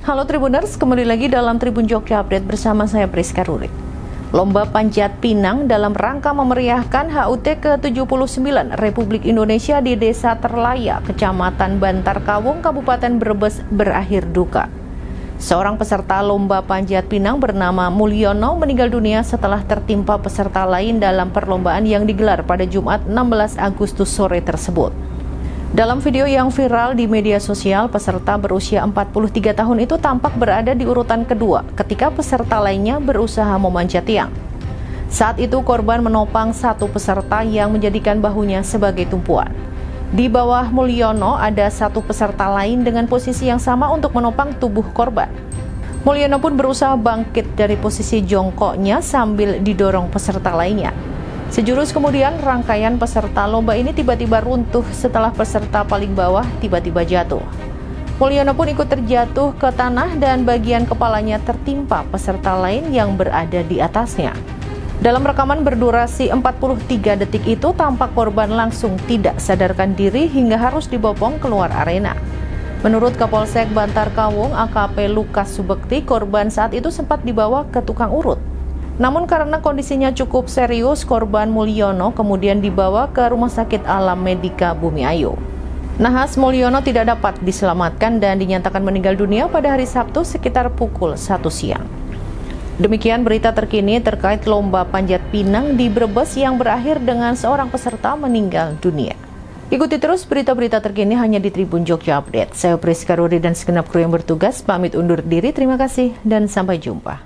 Halo Tribuners, kembali lagi dalam Tribun Jogja Update bersama saya Priska Rurik. Lomba Panjat Pinang dalam rangka memeriahkan HUT ke-79 Republik Indonesia di Desa Terlaya, Kecamatan Bantar Kawung, Kabupaten Brebes berakhir duka. Seorang peserta lomba panjat pinang bernama Mulyono meninggal dunia setelah tertimpa peserta lain dalam perlombaan yang digelar pada Jumat 16 Agustus sore tersebut. Dalam video yang viral di media sosial, peserta berusia 43 tahun itu tampak berada di urutan kedua ketika peserta lainnya berusaha memanjat tiang. Saat itu korban menopang satu peserta yang menjadikan bahunya sebagai tumpuan. Di bawah Mulyono ada satu peserta lain dengan posisi yang sama untuk menopang tubuh korban. Mulyono pun berusaha bangkit dari posisi jongkoknya sambil didorong peserta lainnya. Sejurus kemudian, rangkaian peserta lomba ini tiba-tiba runtuh setelah peserta paling bawah tiba-tiba jatuh. Mulyono pun ikut terjatuh ke tanah dan bagian kepalanya tertimpa peserta lain yang berada di atasnya. Dalam rekaman berdurasi 43 detik itu, tampak korban langsung tidak sadarkan diri hingga harus dibopong keluar arena. Menurut Kapolsek Bantar Kawung, AKP Lukas Subekti, korban saat itu sempat dibawa ke tukang urut. Namun karena kondisinya cukup serius, korban Mulyono kemudian dibawa ke Rumah Sakit Alam Medika Bumiayu. Nahas Mulyono tidak dapat diselamatkan dan dinyatakan meninggal dunia pada hari Sabtu sekitar pukul 1 siang. Demikian berita terkini terkait lomba panjat pinang di Brebes yang berakhir dengan seorang peserta meninggal dunia. Ikuti terus berita-berita terkini hanya di Tribun Jogja Update. Saya Priska Rurik dan segenap kru yang bertugas pamit undur diri. Terima kasih dan sampai jumpa.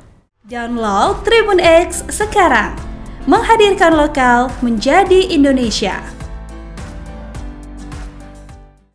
Download Tribun X sekarang, menghadirkan lokal menjadi Indonesia.